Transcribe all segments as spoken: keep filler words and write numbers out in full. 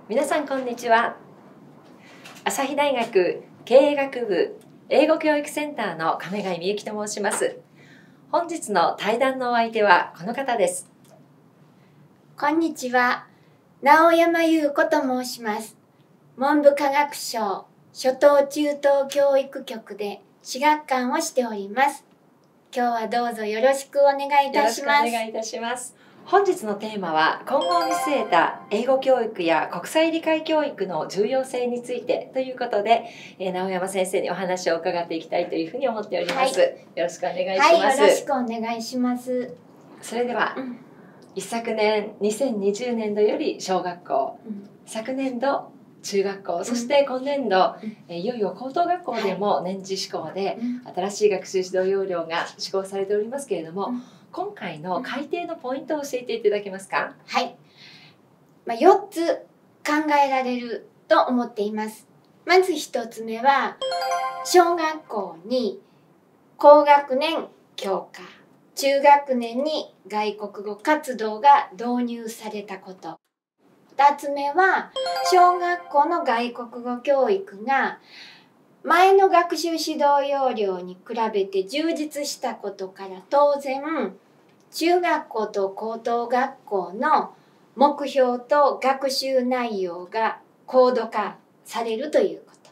皆さんこんにちは。朝日大学経営学部英語教育センターの亀貝美由紀と申します。本日の対談のお相手はこの方です。 こんにちは。直山優子と申します。文部科学省初等中等教育局で私学官をしております。今日はどうぞよろしくお願いいたします。 よろしくお願いいたします。本日のテーマは今後を見据えた英語教育や国際理解教育の重要性についてということで、えー、直山先生にお話を伺っていきたいというふうに思っております。はい、よろしくお願いします。 はい、よろしくお願いします。 それでは、うん、一昨年にせんにじゅうねんどより小学校、うん、昨年度中学校、そして今年度、うん、いよいよ高等学校でも年次施行で新しい学習指導要領が施行されておりますけれども、うん、今回の改定のポイントを教えていただけますか？ はい、まあ、よっつ考えられると思っています。まずひとつめは小学校に高学年教科、中学年に外国語活動が導入されたこと。ふたつめは小学校の外国語教育が前の学習指導要領に比べて充実したことから当然中学校と高等学校の目標と学習内容が高度化されるということ。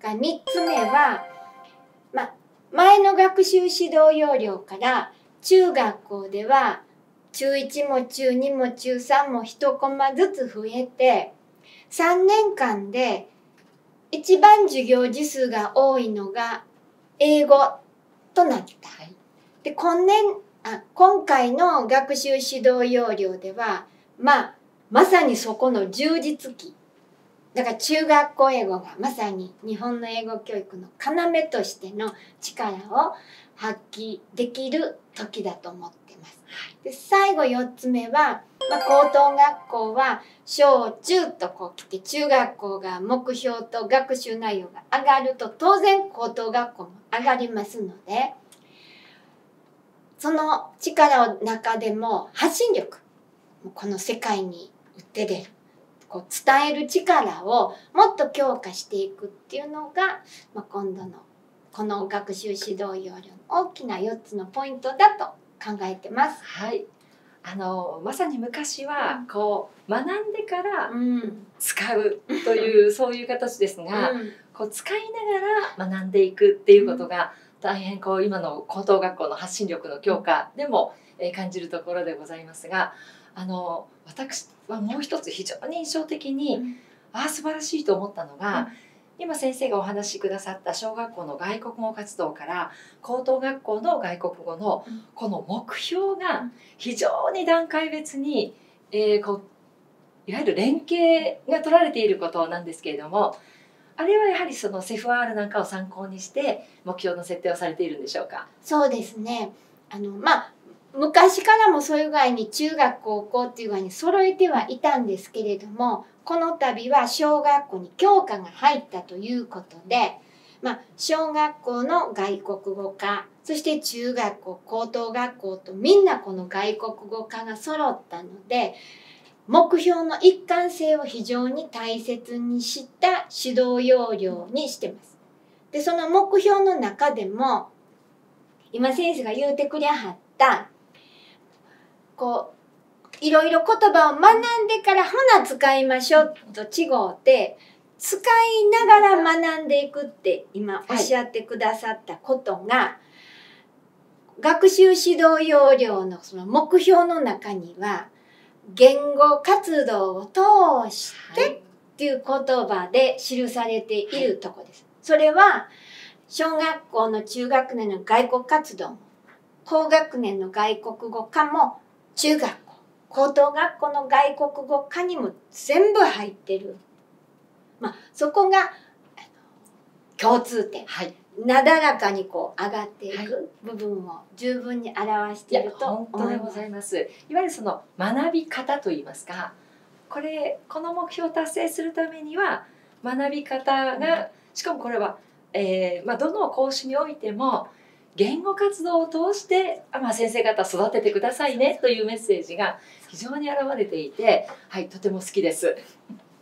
がみっつめは、ま、前の学習指導要領から中学校では中いちも中にも中さんもいちコマずつ増えてさんねんかんで一番授業時数が多いのが英語となった。はい、で今年あ今回の学習指導要領では、まあ、まさにそこの充実期。だから中学校英語がまさに日本の英語教育の要としての力を発揮できる時だと思っています。で最後よっつめは、まあ、高等学校は小中とこう来て中学校が目標と学習内容が上がると当然高等学校も上がりますので、その力の中でも発信力、この世界に打って出る、こう伝える力をもっと強化していくっていうのが、まあ、今度のこの学習指導要領の大きなよっつのポイントだと考えてます。 はい、あのまさに昔はこう学んでから使うという、うん、そういう形ですが、うん、こう使いながら学んでいくっていうことが大変こう今の高等学校の発信力の強化でも感じるところでございますが、あの私はもう一つ非常に印象的に、うん、ああ素晴らしいと思ったのが、うん、今先生がお話しくださった小学校の外国語活動から高等学校の外国語のこの目標が非常に段階別に、えー、こういわゆる連携が取られていることなんですけれども、あれはやはりそのセフアールなんかを参考にして目標の設定をされているんでしょうか？ そうですね。あのまあ昔からもそういう具合に中学高校っていう具合に揃えてはいたんですけれども、この度は小学校に教科が入ったということで、まあ、小学校の外国語科、そして中学校高等学校とみんなこの外国語科が揃ったので、目標の一貫性を非常に大切にした指導要領にしてます。でその目標の中でも今先生が言うてくれはったこういろいろ言葉を学んでからほな使いましょうと違うて、使いながら学んでいくって今おっしゃってくださったことが、はい、学習指導要領のその目標の中には言語活動を通してっていう言葉で記されているところです。それは小学校の中学年の外国活動も高学年の外国語科も中学校高等学校の外国語科にも全部入ってる、まあ、そこが共通点、はい、なだらかにこう上がっていく部分を十分に表していると思います。 本当でございます。いわゆるその学び方といいますか、これこの目標を達成するためには学び方が、しかもこれは、えーまあ、どの講師においても言語活動を通して、まあ、先生方育ててくださいねというメッセージが非常に表れていて、はい、とても好きです。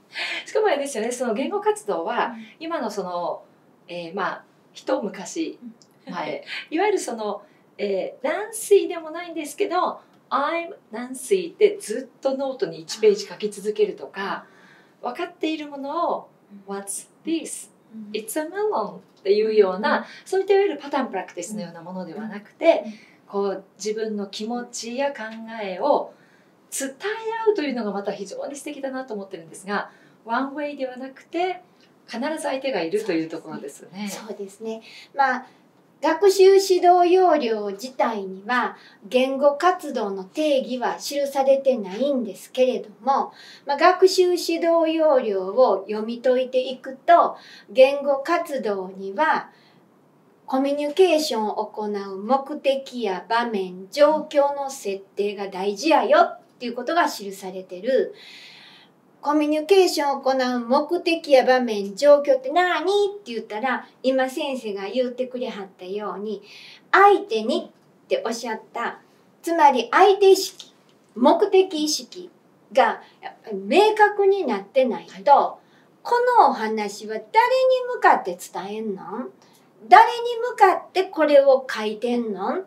しかもあれですよね、その言語活動は、今のその、えー、まあ一昔前、いわゆるその、えー、ナンシーでもないんですけど、I'm Nancy ってずっとノートにいちページ書き続けるとか、分かっているものを What's this?It's a melon っていうような、そういったいわゆるパターンプラクティスのようなものではなくて、こう自分の気持ちや考えを伝え合うというのがまた非常に素敵だなと思ってるんですが、ワンウェイではなくて必ず相手がいるというところですね。 そうですね。まあ学習指導要領自体には言語活動の定義は記されてないんですけれども、まあ、学習指導要領を読み解いていくと、言語活動にはコミュニケーションを行う目的や場面、状況の設定が大事やよっていうことが記されてる。コミュニケーションを行う目的や場面、状況って何って言ったら、今先生が言ってくれはったように、相手にっておっしゃった。つまり相手意識、目的意識が明確になってないと、はい、このお話は誰に向かって伝えんの？誰に向かってこれを書いてんのって、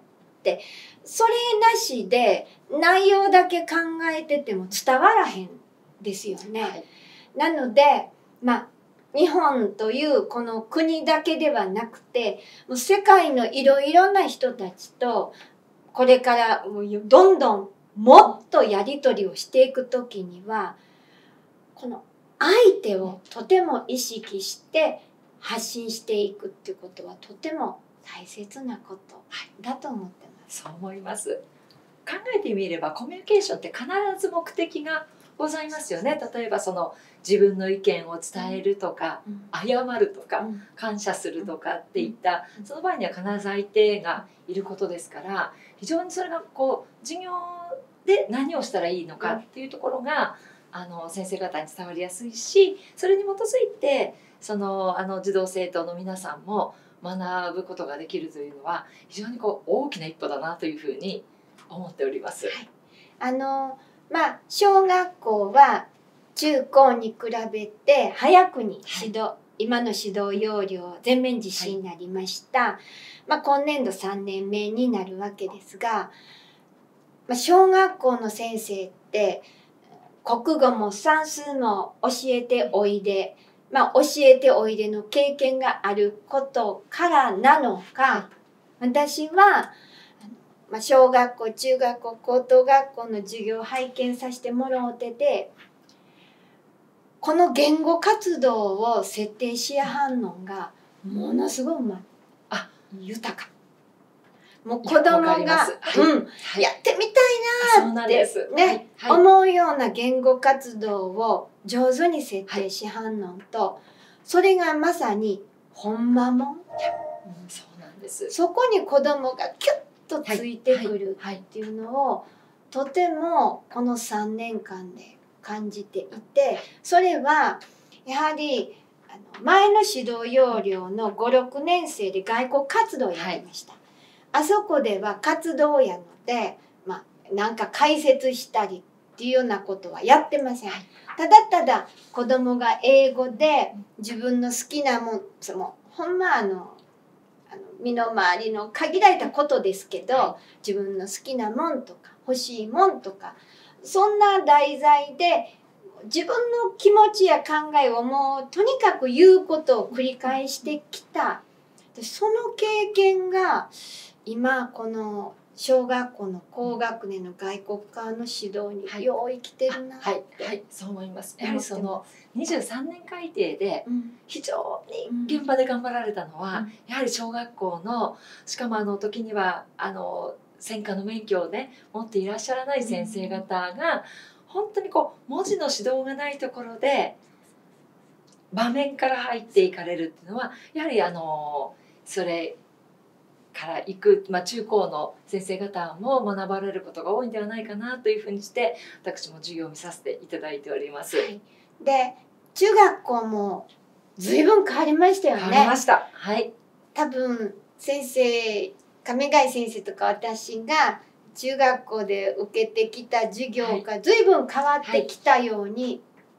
それなしで内容だけ考えてても伝わらへんですよね。はい、なので、まあ、日本というこの国だけではなくて、もう世界のいろいろな人たちとこれからもうどんどんもっとやり取りをしていくときには、この相手をとても意識して発信していくっていうことはとても大切なことだと思ってます。 そう思います。考えてみればコミュニケーションって必ず目的がございますよね。例えばその自分の意見を伝えるとか、うん、謝るとか、うん、感謝するとかっていった、うん、その場合には必ず相手がいることですから、非常にそれがこう授業で何をしたらいいのかっていうところが、あの先生方に伝わりやすいし、それに基づいてそのあの児童生徒の皆さんも学ぶことができるというのは非常にこう大きな一歩だなというふうに思っております。はい、 あのまあ小学校は中高に比べて早くに指導、はい、今の指導要領全面実施になりました。はい、まあ、今年度さんねんめになるわけですが、まあ、小学校の先生って国語も算数も教えておいで、まあ、教えておいでの経験があることからなのか、私は、まあ、小学校、中学校、高等学校の授業を拝見させてもらってて、この言語活動を設定しやはんのがものすごいうまい。あ、豊か。もう子供が、はい、うん、やってみたいなってね、はいはい、思うような言語活動を上手に設定しはんのと、はい、それがまさにほんまもん、うん、 そうなんです。 そこに子供がキュッとついてくるっていうのを、とてもこのさんねんかんで感じていて、それはやはりあの前の指導要領のご、ろくねん生で外交活動をやってました。はい、あそこでは活動やので、まあ、なんか解説したりっていうようなことはやってません。はい、ただただ子供が英語で自分の好きなもん、そのほんまあの、あの身の回りの限られたことですけど、はい、自分の好きなもんとか欲しいもんとか、そんな題材で自分の気持ちや考えをもうとにかく言うことを繰り返してきた。その経験が今この小学校の高学年の外国科の指導によう生きてるなって、 はいはいはい、そう思います。やはりそのにじゅうさんねん改定で非常に現場で頑張られたのは、うん、やはり小学校の、しかもあの時にはあの専科の免許をね持っていらっしゃらない先生方が本当にこう文字の指導がないところで場面から入っていかれるっていうのは、やはりあのそれから行く、まあ、中高の先生方も学ばれることが多いんではないかなというふうにして私も授業を見させていただいております。はい、 で中学校も随分変わりましたよね。 変わりました。はい。 多分先生亀貝先生とか私が中学校で受けてきた授業が随分変わってきたように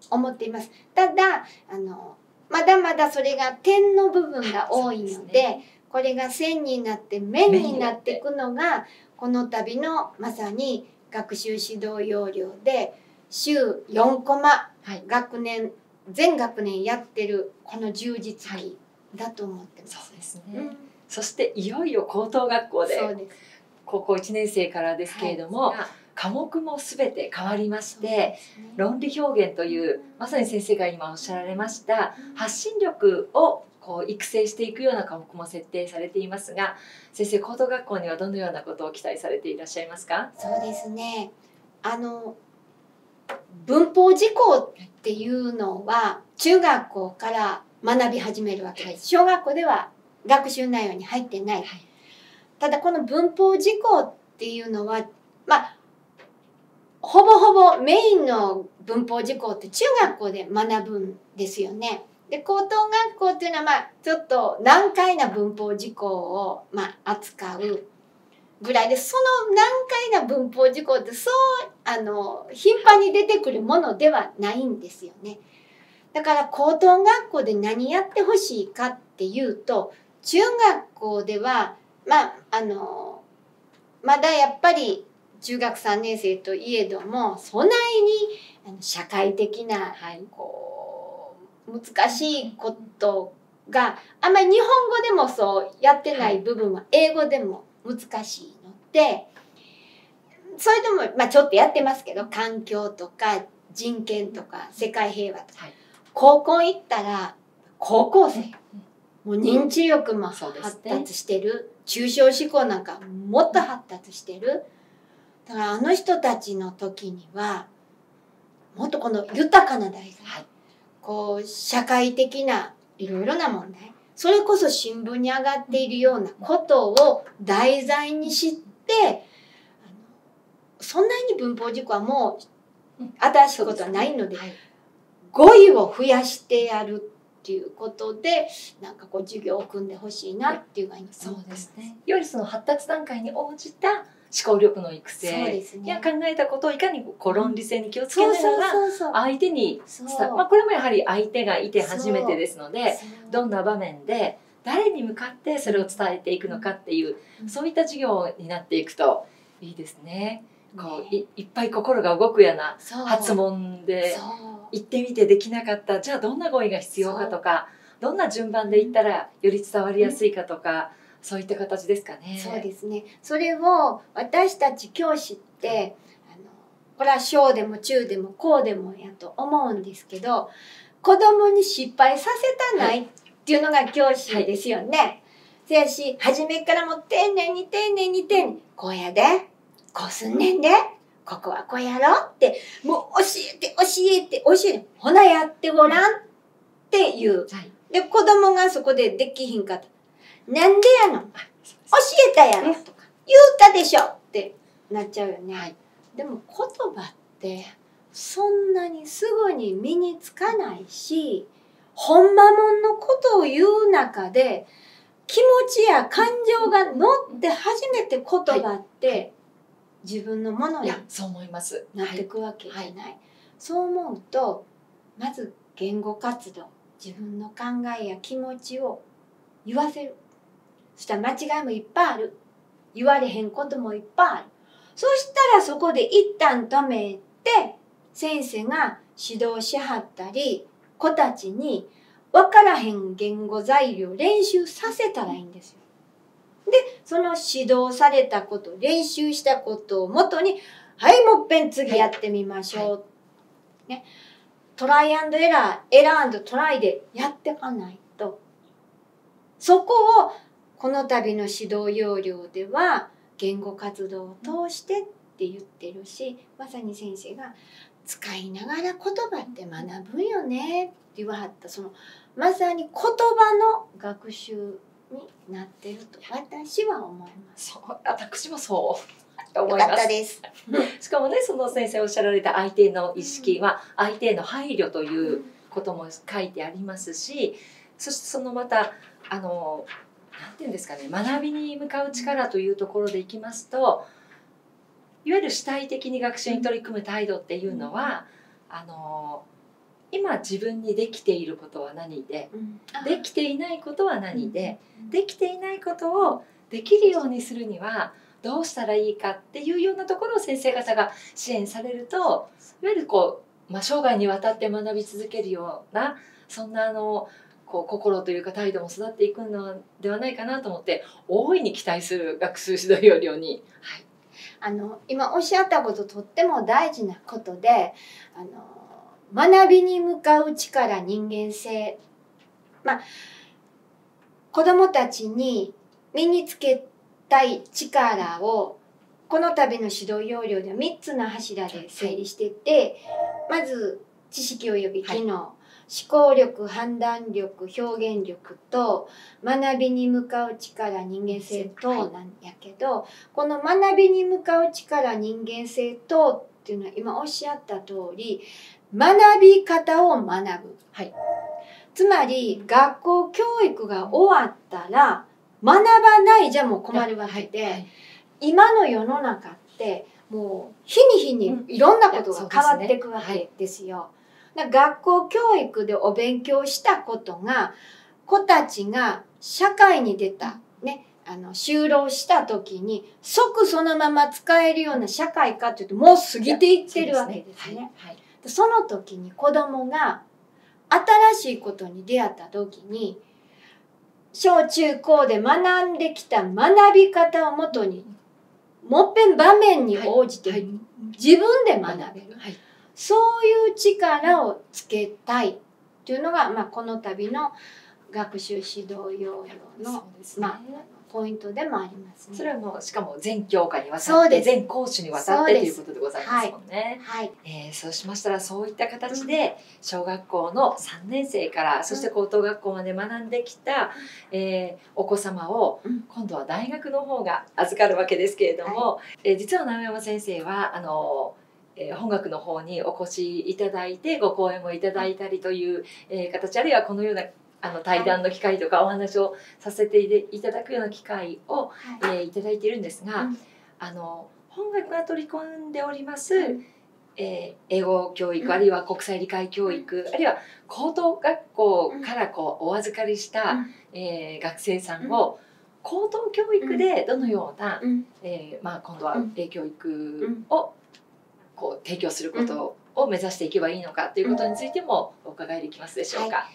思っています。ただあのまだまだそれが点の部分が多いので、ね、これが線になって面になっていくのがこの度のまさに学習指導要領で週よんコマ、はい、学年全学年やってるこの充実期だと思ってます。 そうですね、うん、そしていよいよ高等学校で高校いちねん生からですけれども、はい、科目も全て変わりまして、ね、論理表現というまさに先生が今おっしゃられました発信力をこう育成していくような科目も設定されていますが、先生高等学校にはどのようなことを期待されていらっしゃいますか？ そうですね、あの文法事項っていうのは中学校から学び始めるわけです。小学校では学習内容に入ってない。はい、ただこの文法事項っていうのはまあほぼほぼメインの文法事項って中学校で学ぶんですよね。で高等学校っていうのはまあちょっと難解な文法事項をまあ扱うぐらいで、その難解な文法事項ってそうあの頻繁に出てくるものではないんですよね。だから高等学校で何やってほしいかっていうと、中学校ではまああのまだやっぱり中学さんねん生といえどもそないにあの社会的な、はい、こう難しいことがあんまり日本語でもそうやってない部分は英語でも難しいので、それでも、まあ、ちょっとやってますけど環境とか人権とか世界平和とか、はい、高校行ったら高校生、もう認知力も発達してる、抽象思考なんかもっと発達してる。だからあの人たちの時にはもっとこの豊かな題材、はい、こう社会的ないろいろな問題、それこそ新聞に上がっているようなことを題材に知って、そんなに文法事項はもう新しいことはないので、はい、語彙を増やしてやるっていうことでなんかこう授業を組んでほしいなっていうのがそうですね。よりその発達段階に応じた思考力の育成や考えたことをいかにこう論理性に気をつけながら相手に伝える、まあこれもやはり相手がいて初めてですので、どんな場面で誰に向かってそれを伝えていくのかっていう、そういった授業になっていくといいですね。こう い, いっぱい心が動くような発問で行ってみてできなかった、じゃあどんな語彙が必要かとか、どんな順番で言ったらより伝わりやすいかとか、そういった形ですかね。 そうですね。それを私たち教師ってあのこれは小でも中でも高でもやと思うんですけど、子供に失敗させたないっていうのが教師ですよね。はい、せやし初めからもう丁寧に丁寧に丁寧にこうやでこうすんねんでここはこうやろって、もう教えて教えて教えてほなやってごらんっていう。はい、で子供がそこでできひんかったなんでやの教えたやろとか言うたでしょってなっちゃうよね。はい、でも言葉ってそんなにすぐに身につかないし、ほんまもんのことを言う中で気持ちや感情が乗って初めて言葉って自分のものになっていくわけじゃない。はいはい、そう思うとまず言語活動、自分の考えや気持ちを言わせる。そしたら間違いもいっぱいある。言われへんこともいっぱいある。そしたらそこで一旦止めて先生が指導しはったり子たちに分からへん言語材料練習させたらいいんですよ。でその指導されたこと練習したことをもとにはいもっぺん次やってみましょう、はいね、トライアンドエラーエラートライでやっていかないと、そこをこの度の指導要領では言語活動を通してって言ってるし、まさに先生が使いながら言葉って学ぶよねって言わはった、そのまさに言葉の学習になってると私は思います。 そう、私もそう思います。よかったです。しかもね、その先生おっしゃられた相手の意識は相手への配慮ということも書いてありますし、そしてそのまたあのなんていうんですかね、学びに向かう力というところでいきますと、いわゆる主体的に学習に取り組む態度っていうのは、あの今自分にできていることは何で、うん、できていないことは何で、うん、できていないことをできるようにするにはどうしたらいいかっていうようなところを先生方が支援されると、いわゆるこう、まあ、生涯にわたって学び続けるようなそんなあのこう心というか態度も育っていくのではないかなと思って、大いに期待する学習指導要領に、はい、 あの今おっしゃったこととっても大事なことで、あの学びに向かう力、人間性、まあ、子どもたちに身につけたい力をこの度の指導要領ではみっつの柱で整理していて、まず知識及び機能、はい、思考力、判断力、表現力と学びに向かう力、人間性等なんやけど、はい、この学びに向かう力、人間性等っていうのは今おっしゃった通り、学び方を学ぶ、はい、つまり学校教育が終わったら学ばないじゃもう困るわけで、はいはい、今の世の中ってもう日に日にいろんなことが変わっていくわけですよ。だから学校教育でお勉強したことが子たちが社会に出た、ね、あの就労した時に即そのまま使えるような社会かというともう過ぎていってるわけですね。その時に子供が新しいことに出会った時に小中高で学んできた学び方をもとにもっぺん場面に応じて自分で学べる、はい、そういう力をつけたいっていうのが、まあ、この度の学習指導要領の、まあ、ポイントでもありますね。 それはもうしかも全教科にわたって全講師にわたってということでございますもんね。はいはい、えー、そうしましたらそういった形で小学校のさんねん生からそして高等学校まで学んできた、えー、お子様を今度は大学の方が預かるわけですけれども、はい、えー、実は直山先生はあのえー、本学の方にお越しいただいてご講演もいただいたりという、えー、形、あるいはこのようなあの対談の機会とかお話をさせていただくような機会を、はい、えー、いただいているんですが、うん、あの本学が取り込んでおります、うん、えー、英語教育、うん、あるいは国際理解教育、うん、あるいは高等学校からこうお預かりした、うん、えー、学生さんを、うん、高等教育でどのような、うん、えーまあ、今度は英教育をこう提供することを目指していけばいいのかということについてもお伺いできますでしょうか。はい、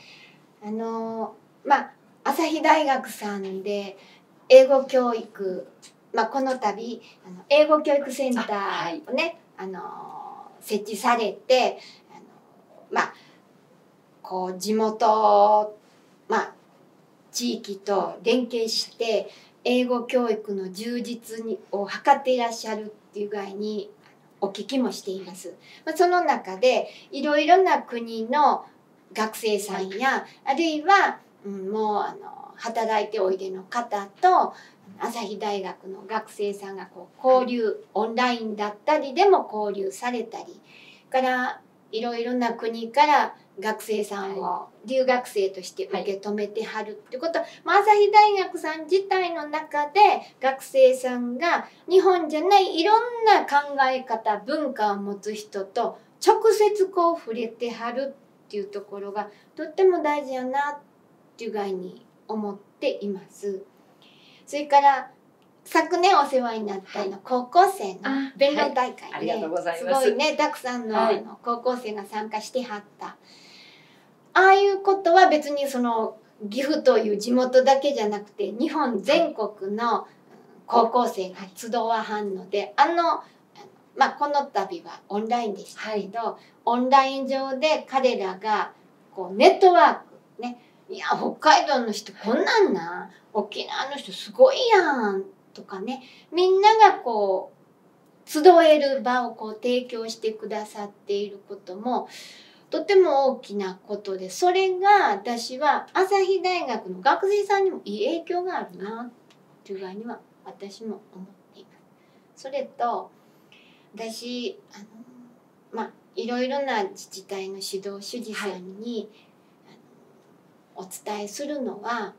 あのー、まあ朝日大学さんで英語教育、まあ、この度あの英語教育センターをね、あ、はい、あのー、設置されて、あのー、まあこう地元、まあ、地域と連携して英語教育の充実にを図っていらっしゃるっていう具合にお聞きもしています。まあ、その中でいろいろな国の学生さんや、あるいは、うん、もうあの働いておいでの方と朝日大学の学生さんがこう交流、オンラインだったりでも交流されたりからいろいろな国から学生さんを留学生として受け止めてはるってことは、はい、朝日大学さん自体の中で学生さんが日本じゃないいろんな考え方文化を持つ人と直接こう触れてはるっていうところがとっても大事やなっていう具合に思っています。それから昨年お世話になったの高校生の弁論大会で、すごいねたくさんの、はい、あの高校生が参加してはった。ああいうことは別にその岐阜という地元だけじゃなくて日本全国の高校生が集わはんので、あの、まあ、この度はオンラインでしたけど、はい、オンライン上で彼らがこうネットワークね、いや北海道の人こんなんな、沖縄の人すごいやんとかね、みんながこう集える場をこう提供してくださっていることもとても大きなことで、それが私は朝日大学の学生さんにもいい影響があるなっていう具合には私も思っています。それと私あのまあいろいろな自治体の指導主事さんに、はい、あのお伝えするのは、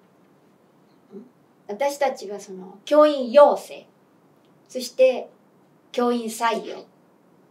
私たちはその教員養成、そして教員採用、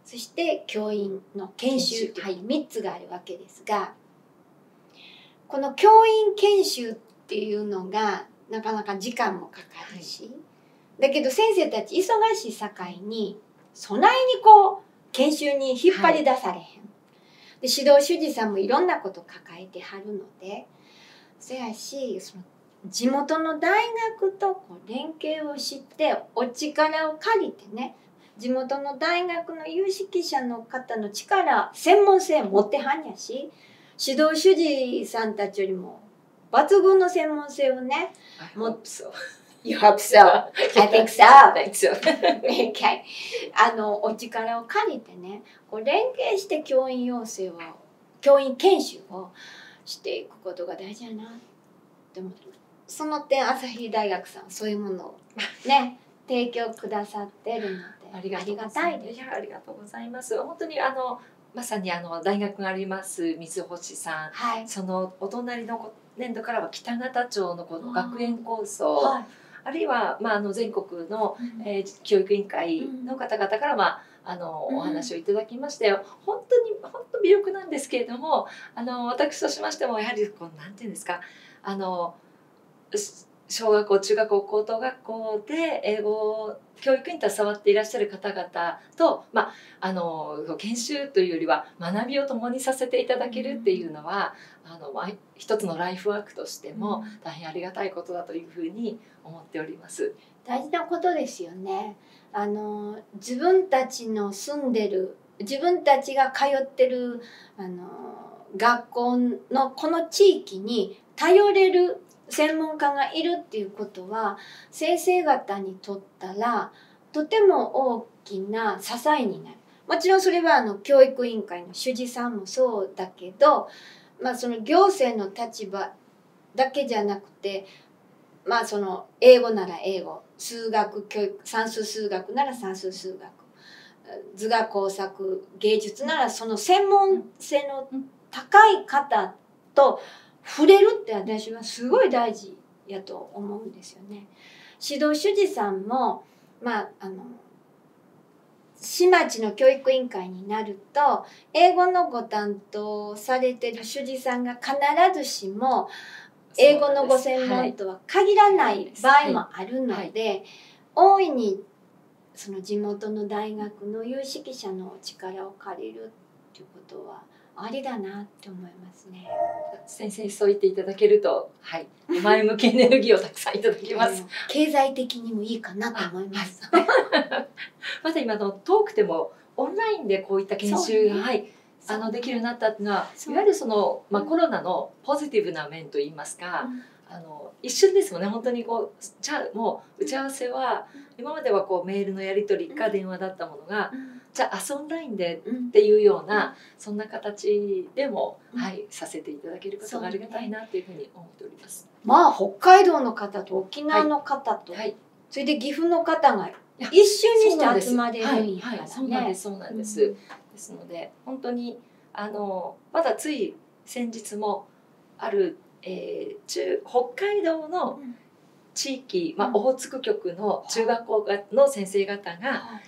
そして教員の研修というみっつがあるわけですが、この教員研修っていうのがなかなか時間もかかるし、はい、だけど先生たち忙しいさかいにそないにこう研修に引っ張り出されへん、はい、で指導主事さんもいろんなこと抱えてはるので、そやしその地元の大学とこう連携をしてお力を借りてね、地元の大学の有識者の方の力、専門性持ってはんやし、指導主事さんたちよりも抜群の専門性をね、 持ってそう。 You hope so. I think so. I think so. Okay. あのお力を借りてね、こう連携して教員養成を、教員研修をしていくことが大事やなって思ってます。その点朝日大学さんそういうものをね提供くださってるのでありがたいです。いやありがとうございます。本当にあのまさにあの大学があります水星さん、はい、そのお隣の年度からは北方町のこの学園構想、はい、あるいは、まあ、あの全国の、うん、えー、教育委員会の方々から、まあ、あのお話をいただきまして、うん、本当に本当魅力なんですけれども、あの私としましてもやはりこうなんていうんですか、あの小学校中学校高等学校で英語教育に携わっていらっしゃる方々と、まあ、あの研修というよりは学びを共にさせていただけるっていうのは、うん、あのまあ、一つのライフワークとしても大変ありがたいことだというふうに思っております。 大事なことですよね。あの自分たちの住んでる自分たちが通ってるあの学校のこの地域に頼れる専門家がいるっていうことは先生方にとったらとても大きな支えになる。もちろんそれはあの教育委員会の主事さんもそうだけど、まあ、その行政の立場だけじゃなくて、まあ、その英語なら英語、数学教育、算数数学なら算数数学、図画工作芸術ならその専門性の高い方と触れるって私はすごい大事やと思うんですよね。指導主事さんも、まあ、あの市町の教育委員会になると英語のご担当されてる主事さんが必ずしも英語のご専門とは限らない場合もあるので、大いにその地元の大学の有識者の力を借りるっていうことはありだなって思いますね。 先生にそう言っていただけると、はい、前向きエネルギーをたくさんいただきます。 経済的にもいいかなと思います。 はい、また今の遠くてもオンラインでこういった研修が、ね、はい、あのできるようになったっていうのは、いわゆるその、まあ、コロナのポジティブな面といいますか、うん、あの一瞬ですもんね。本当にこうじゃあもう打ち合わせは今まではこうメールのやり取りか電話だったものが、うん、じゃあオンラインでっていうような、うん、そんな形でも、うん、はい、させていただけることがありがたいなというふうに思っております。 まあ北海道の方と沖縄の方と、はいはい、それで岐阜の方が一瞬にして集まれるんやからね。 そうなんです、そうなんです。うん、ですので本当にあのまだつい先日もある、えー、中北海道の地域、まあ、オホーツク局の中学校の先生方が、はい、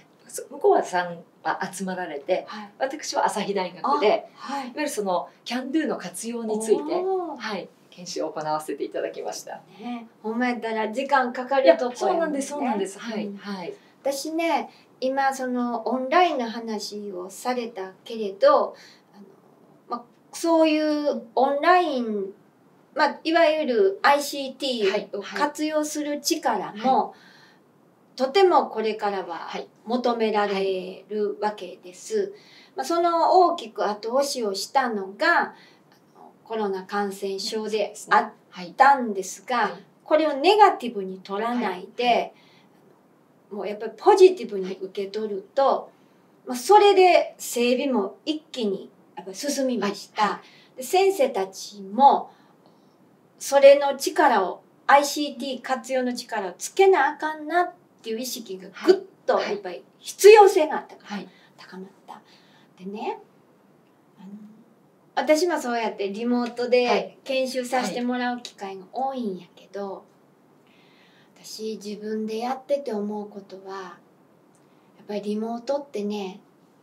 向こうはさんは集まられて、はい、私は朝日大学で、はい、いわゆるそのキャンドゥの活用について、はい、研修を行わせていただきました。 ね、ほんまやったら時間かかるとこ、ね、 そうなんです、そうなんです。はい、 うん、 はい。 私ね、今そのオンラインの話をされたけれど、あの、まあ、そういうオンライン、まあ、いわゆる アイシーティー を活用する力も、はいはい、とてもこれからは求められるわけです。はい、まあ、その大きく後押しをしたのがコロナ感染症であったんですが、はいはい、これをネガティブに取らないで、はいはい、もうやっぱりポジティブに受け取ると、まあ、それで整備も一気にやっぱり進みました。はいはい、で先生たちもそれの力を アイシーティー 活用の力をつけなあかんなっていう意識がぐっとやっぱり必要性があったから高まった。でね、あの私もそうやってリモートで研修させてもらう機会が多いんやけど、私自分でやってて思うことはやっぱりリモートってね、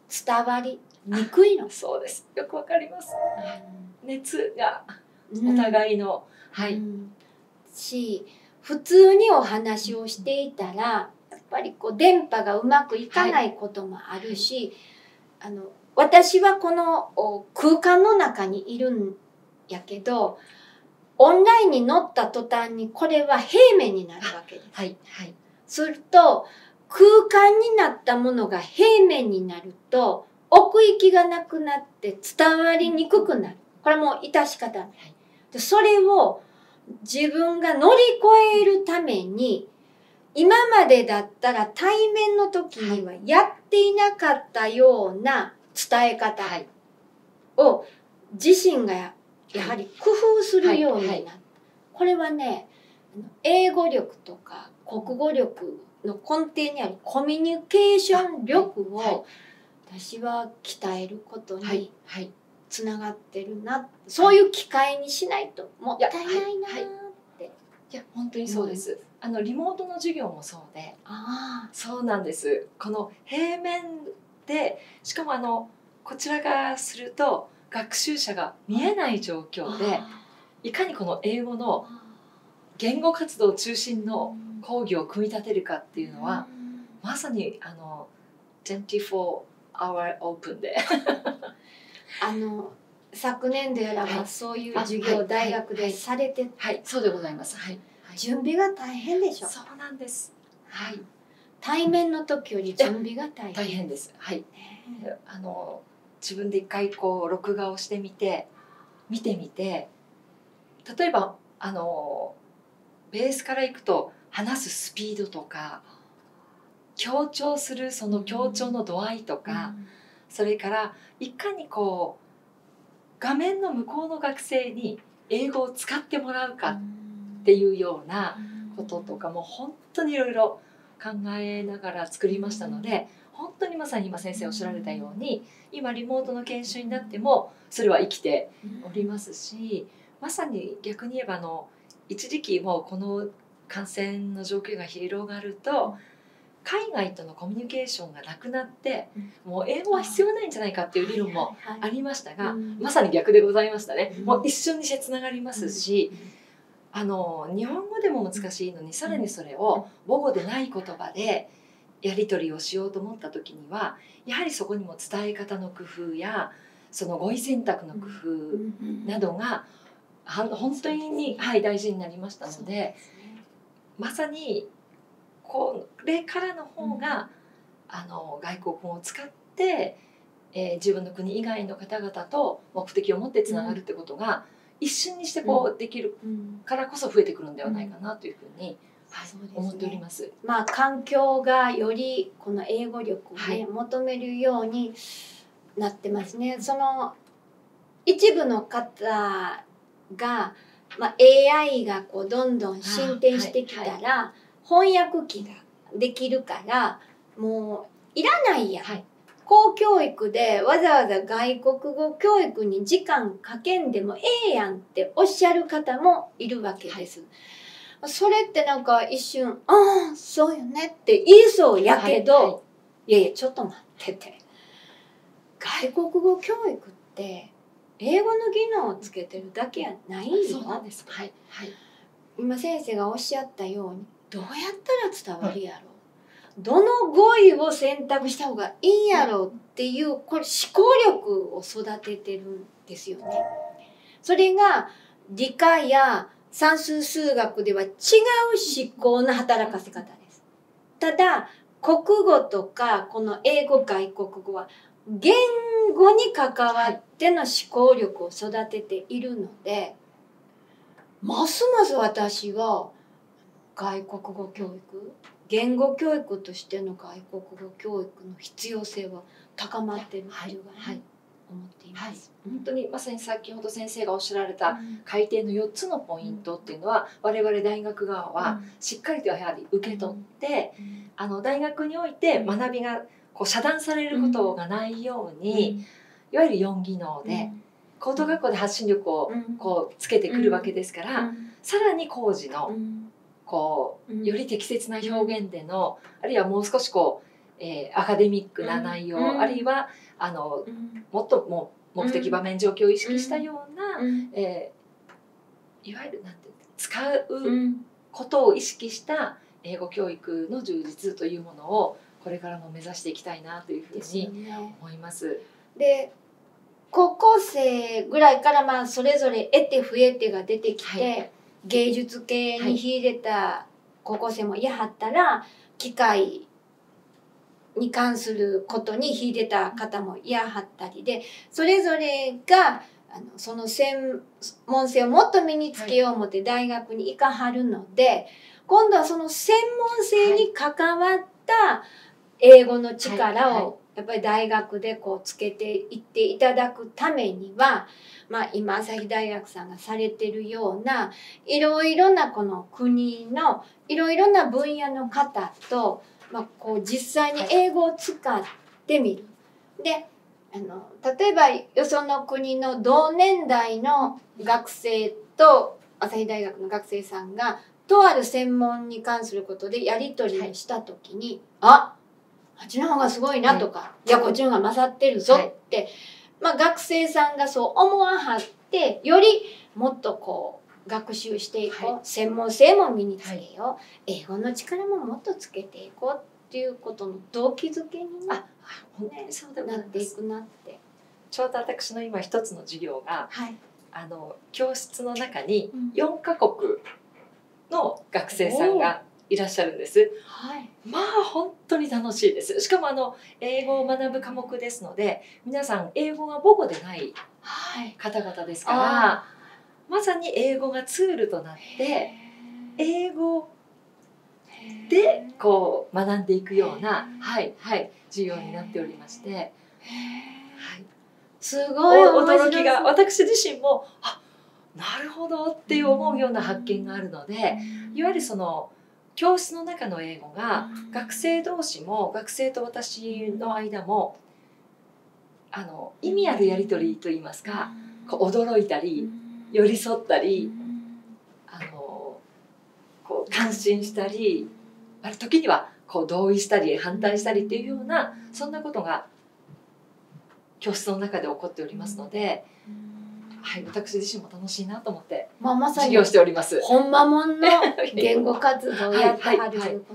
伝わりにくいの。 そうです。よくわかります。熱がお互いの、うん、はい、うん、 し、普通にお話をしていたらやっぱりこう電波がうまくいかないこともあるし、はい、あの私はこの空間の中にいるんやけど、オンラインに乗った途端にこれは平面になるわけです。 はいはい、 すると空間になったものが平面になると奥行きがなくなって伝わりにくくなる。これも致し方ない。でそれを自分が乗り越えるために、今までだったら対面の時にはやっていなかったような伝え方を自身がやはり工夫するようになった。これはね、英語力とか国語力の根底にあるコミュニケーション力を私は鍛えることにつながってるな、そういう機会にしないともったいないなって。 いや本当にそうです、うん、あのリモートの授業もそうで、あそうなんです。この平面で、しかもあのこちらがすると学習者が見えない状況でいかにこの英語の言語活動中心の講義を組み立てるかっていうのは、まさにあのにじゅうよんアワーオープンであの昨年度やらはそういう授業を大学でされて、はいはいはい、そうでございます、はいはい、準備が大変でしょ。 そうなんです、はい、 対面の時より準備が大変大変です、はい、ね、あの自分で一回こう録画をしてみて見てみて、例えばあのベースからいくと話すスピードとか強調するその強調の度合いとか、うん、それからいかにこう画面の向こうの学生に英語を使ってもらうかっていうようなこととかも本当にいろいろ考えながら作りましたので、本当にまさに今先生おっしゃられたように今リモートの研修になってもそれは生きておりますし、まさに逆に言えばあの一時期もうこの感染の状況が広がると海外とのコミュニケーションがなくなってもう英語は必要ないんじゃないかっていう理論もありましたが、まさに逆でございましたね。もう一瞬にしてつながりますし、あの日本語でも難しいのにさらにそれを母語でない言葉でやり取りをしようと思った時にはやはりそこにも伝え方の工夫やその語彙選択の工夫などが本当に、はい、大事になりましたので、まさにこれからの方が、うん、あの外国語を使って、えー、自分の国以外の方々と目的を持ってつながるってことが、うん、一瞬にしてこうできるからこそ増えてくるんではないかなというふうに、はい、思っております。 まあ環境がよりこの英語力を、ね、はい、求めるようになってますね。その一部の方が、まあ、エーアイ がこうどんどん進展してきたら、はいはい、翻訳機ができるからもういらないやん、はい、公教育でわざわざ外国語教育に時間かけんでもええやんっておっしゃる方もいるわけです、はい、それってなんか一瞬ああそうよねって言いそうやけど、はいはい、いやいやちょっと待ってて、外国語教育って英語の技能をつけてるだけやないよ。 そうなんです、はいはい、 今先生がおっしゃったようにどうやったら伝わるやろう、うん、どの語彙を選択した方がいいんやろうっていう、これ思考力を育ててるんですよね。それが理科や算数数学では違う思考の働かせ方です。ただ国語とかこの英語外国語は言語に関わっての思考力を育てているので、ますます私は外国語教育、言語教育としての外国語教育の必要性は高まっているというふうに、はい、思っています、 はい、本当にまさに先ほど先生がおっしゃられた改定のよっつのポイントっていうのは、うん、我々大学側はしっかりとやはり受け取って、うん、あの大学において学びがこう遮断されることがないように、うん、いわゆるよん技能で、うん、高等学校で発信力をこうつけてくるわけですから、うん、さらに高次のこうより適切な表現での、あるいはもう少しこうえー、アカデミックな内容、うん、あるいはあの、うん、もっともう目的場面状況を意識したような、うん、えー、いわゆるなんていう使うことを意識した英語教育の充実というものをこれからも目指していきたいなというふうに思います。 で、高校生ぐらいからまあそれぞれ得て増えてが出てきて、はい、芸術系に秀でた高校生もいはったら、機械に関することに秀でた方もいはったりで、それぞれがあのその専門性をもっと身につけよう思って大学に行かはるので、はい、今度はその専門性に関わった英語の力をやっぱり大学でこうつけていっていただくためには、まあ、今朝日大学さんがされてるようないろいろなこの国のいろいろな分野の方と、まあ、こう実際に英語を使ってみる。で、あの例えばよその国の同年代の学生と朝日大学の学生さんがとある専門に関することでやり取りをした時に、はい、ああっちの方がすごいなとか、はい、いやこっちの方が勝ってるぞって、はい、まあ、学生さんがそう思わはってよりもっとこう学習していこう、はい、専門性も身につけよう、はい、英語の力ももっとつけていこうっていうことの動機づけに、ね、あ本当にそうでなっていくなって。 ちょうど私の今一つの授業が、はい、あの教室の中によんカ国の学生さんがいらっしゃるんです。はい、まあ本当に楽しいです。しかもあの英語を学ぶ科目ですので、皆さん英語が母語でない方々ですから、はい、まさに英語がツールとなって英語でこう学んでいくような、はいはい、授業になっておりまして、はい、 すごい驚きが、私自身もあなるほどっていう思うような発見があるので、いわゆるその教室の中の英語が学生同士も学生と私の間もあの意味あるやり取りといいますか、こう驚いたり寄り添ったりあのこう感心したり、ある時にはこう同意したり反対したりっていうような、そんなことが教室の中で起こっておりますので、はい、私自身も楽しいなと思って授業しております。 ほんまもんの言語活動をやってはることやね。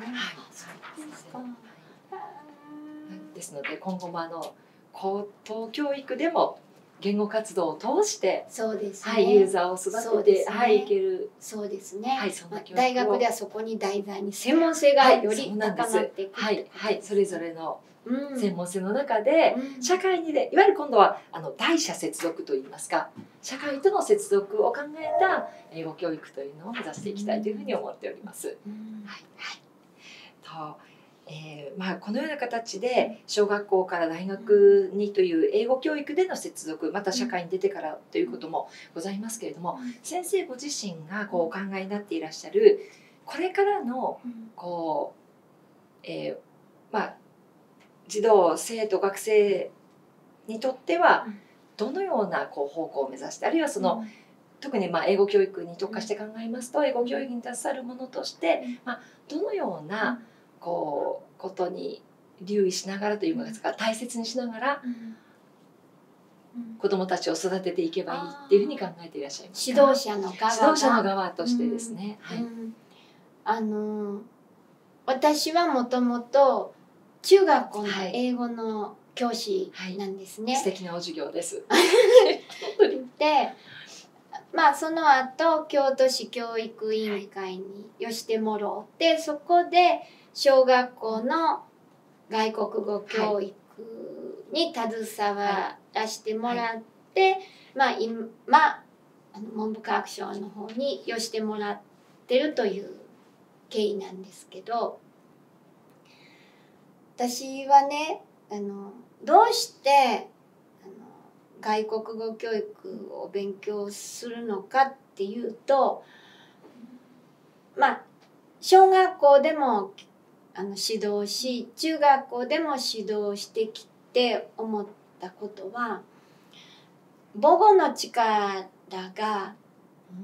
ですので今後もあの高等教育でも言語活動を通してそうですね、 はい、ユーザーを育てて、ね、はい、いける。 そうですね。はい、そんな教育を大学ではそこに題材に専門性がより高まっていく。 はい、はい、それぞれの専門性の中で、うん、社会にでいわゆる今度はあの大社接続といいますか、社会との接続を考えた英語教育というのを目指していきたいというふうに思っております。うん、はい、はい。とえーまあ、このような形で小学校から大学にという英語教育での接続、また社会に出てからということもございますけれども、先生ご自身がこうお考えになっていらっしゃるこれからのこう、えーまあ、児童生徒学生にとってはどのようなこう方向を目指して、あるいはその特にまあ英語教育に特化して考えますと、英語教育に携わるものとして、まあ、どのようなこうことに留意しながらというか大切にしながら子どもたちを育てていけばいいっていうふうに考えていらっしゃいますか？ 指導者の側指導者の側としてですね。 うん、はい、うん、あの私はもともと中学校の英語の教師なんですね。 はいはい、素敵なお授業です。 で、まあその後京都市教育委員会によしてもろうて、そこで小学校の外国語教育に携わらせてもらって、はいはい、まあ今あの文部科学省の方によしてもらってるという経緯なんですけど、私はね、あのどうしてあの外国語教育を勉強するのかっていうと、まあ小学校でもあの指導し、中学校でも指導してきて思ったことは、母語の力が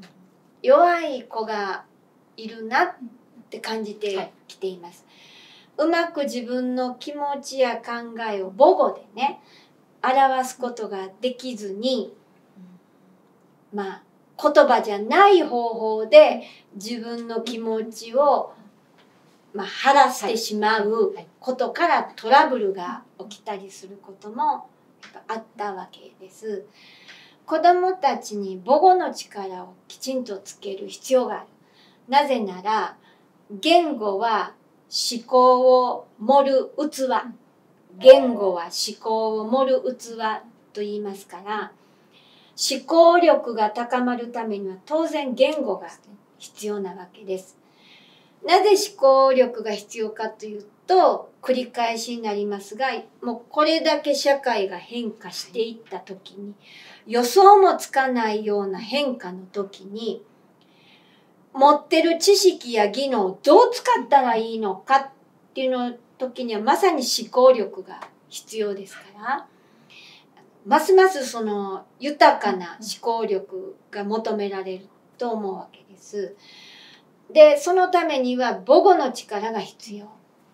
弱い子がいるなって感じてきています。 うまく自分の気持ちや考えを母語でね表すことができずに、まあ言葉じゃない方法で自分の気持ちを、まあ、晴らしてしまうことからトラブルが起きたりすることもあったわけです。子どもたちに母語の力をきちんとつける必要がある。なぜなら言語は思考を盛る器、言語は思考を盛る器と言いますから、思考力が高まるためには当然言語が必要なわけです。なぜ思考力が必要かというと、繰り返しになりますが、もうこれだけ社会が変化していった時に、予想もつかないような変化の時に、持ってる知識や技能をどう使ったらいいのかっていうの時にはまさに思考力が必要ですから、ますますその豊かな思考力が求められると思うわけです。で、そのためには母語の力が必要。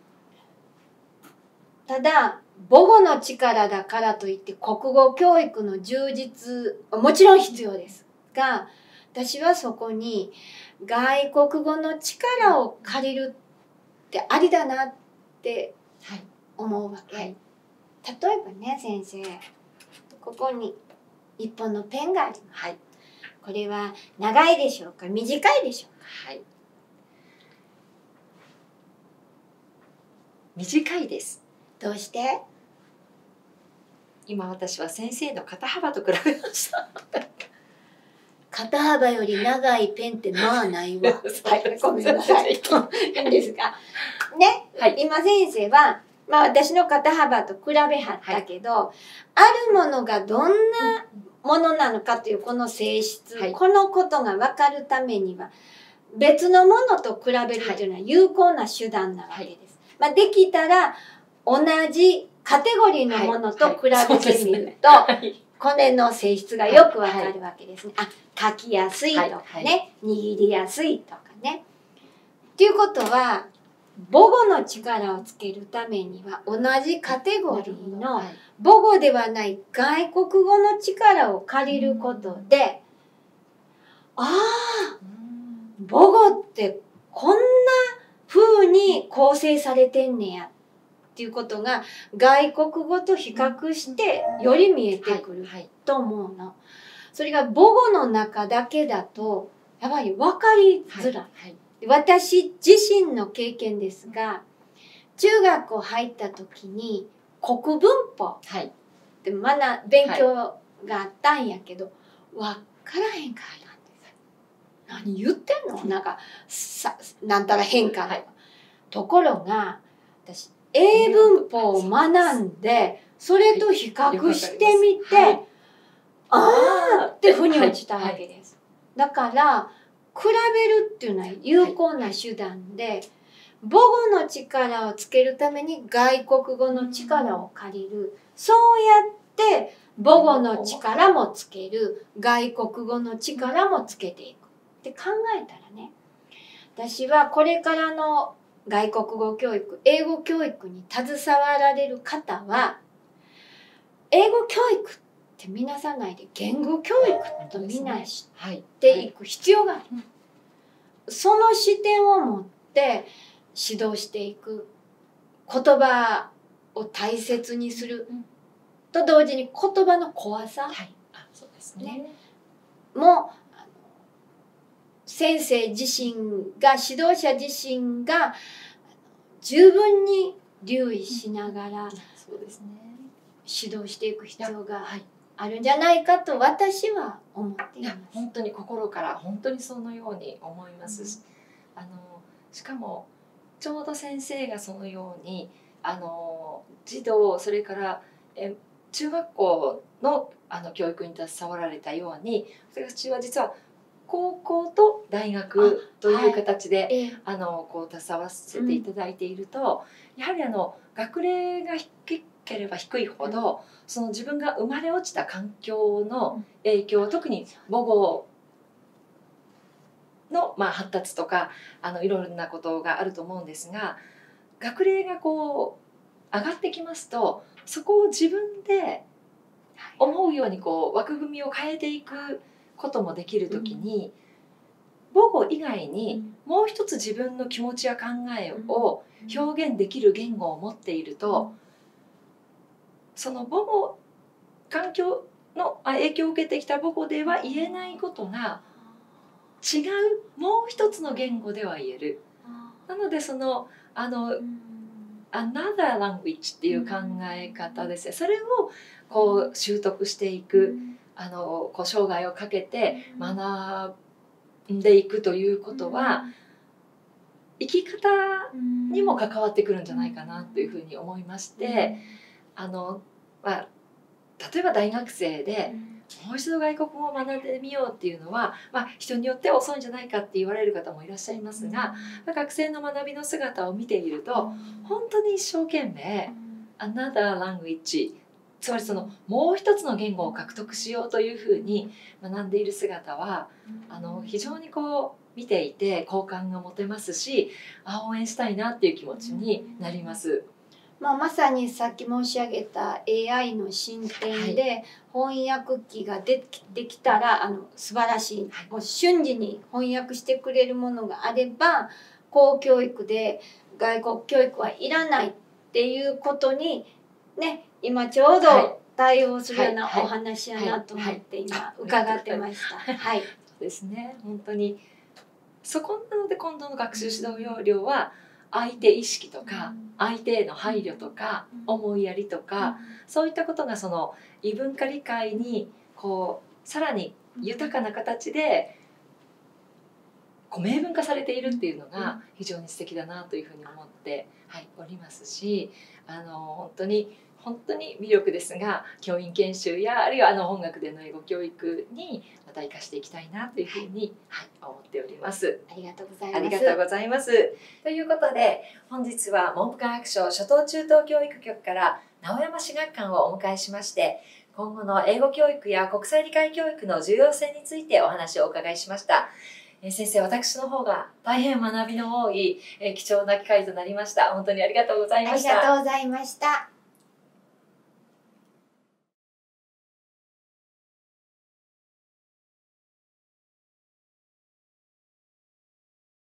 ただ、母語の力だからといって国語教育の充実、もちろん必要ですが、私はそこに外国語の力を借りるってありだなって思うわけ。はい、例えばね、先生、ここに一本のペンがあります。はい、これは長いでしょうか、短いでしょうか。 はい、短いです。 どうして？ 今私は先生の肩幅と比べました。 肩幅より長いペンってまあないわ。はい、ごめんなさい。いいんですが。ね、はい、今先生は、まあ私の肩幅と比べはったけど、はい、あるものがどんなものなのかというこの性質、はい、このことが分かるためには、別のものと比べるというのは有効な手段なわけです。はい、まあできたら、同じカテゴリーのものと比べてみると、これの性質がよくわかるわけですね。あ、書きやすいとかね、はいはい、握りやすいとかね。っていうことは、母語の力をつけるためには、同じカテゴリーの母語ではない外国語の力を借りることで、ああ、母語ってこんな風に構成されてんねやっていうことが外国語と比較してより見えてくると思うの。それが母語の中だけだとやっぱり分かりづらい。はいはい、私自身の経験ですが、中学校入った時に国文法って学勉強があったんやけど、分からへんかったんです。何言ってんの？なんかさなんたら変化とか。はい、ところが私英文法を学んでそれと比較してみて、はい、あーって腑に落ちたわけです。だから比べるっていうのは有効な手段で、母語の力をつけるために外国語の力を借りる。そうやって母語の力もつける、外国語の力もつけていくって考えたらね、私はこれからの外国語教育、英語教育に携わられる方は、英語教育って見なさないで言語教育と見なしていく必要がある。はいはい、その視点を持って指導していく、言葉を大切にすると同時に言葉の怖さ、はい、あ、そうですね、も先生自身が、指導者自身が十分に留意しながら指導していく必要があるんじゃないかと私は思っています。 本当に心から本当にそのように思いますし、うん、あのしかもちょうど先生がそのようにあの児童、それからえ中学校のあの教育に携わられたように、私は実は高校と大学という形で あ,、はい、あのこう携わらせていただいていると、うん、やはりあの学齢が低ければ低いほど、うん、その自分が生まれ落ちた環境の影響、うん、特に母語の、まあ、発達とかあのいろいろなことがあると思うんですが、 学齢がこう上がってきますと、そこを自分で思うようにこう枠組みを変えていくこともできるときに、母語以外にもう一つ自分の気持ちや考えを表現できる言語を持っていると、その母語環境の影響を受けてきた母語では言えないことが違うもう一つの言語では言える。なのでそのあの another language っていう考え方ですね。それをこう習得していく、あのこう生涯をかけて学んでいくということは、生き方にも関わってくるんじゃないかなというふうに思いまして、あの、まあ、例えば大学生でもう一度外国語を学んでみようっていうのは、まあ、人によっては遅いんじゃないかって言われる方もいらっしゃいますが、学生の学びの姿を見ていると本当に一生懸命 another language、 つまりそのもう一つの言語を獲得しようというふうに学んでいる姿は、あの非常にこう見ていて好感が持てますし、あ、応援したいなっていう気持ちになります。 まあ、まさにさっき申し上げた エーアイ の進展で翻訳機ができてきたらあの素晴らしい、もう瞬時に翻訳してくれるものがあれば、公教育で外国教育はいらないっていうことにね、今ちょうど対応するようなお話やなと思って今伺ってました。はい、 そうですね、本当にそこなので今度の学習指導要領は相手意識とか相手への配慮とか思いやりとか、そういったことがその異文化理解にこうさらに豊かな形でこう明文化されているっていうのが非常に素敵だなというふうに思って、はい、おりますし、あの本当に本当に魅力ですが、教員研修やあるいはあの本学での英語教育にまた生かしていきたいなというふうに、はい、思っております。 ありがとうございます。 ありがとうございます。ということで本日は文部科学省初等中等教育局から直山志学館をお迎えしまして、今後の英語教育や国際理解教育の重要性についてお話をお伺いしました。えー、先生、私の方が大変学びの多い、えー、貴重な機会となりました。本当にありがとうございました。 ありがとうございました。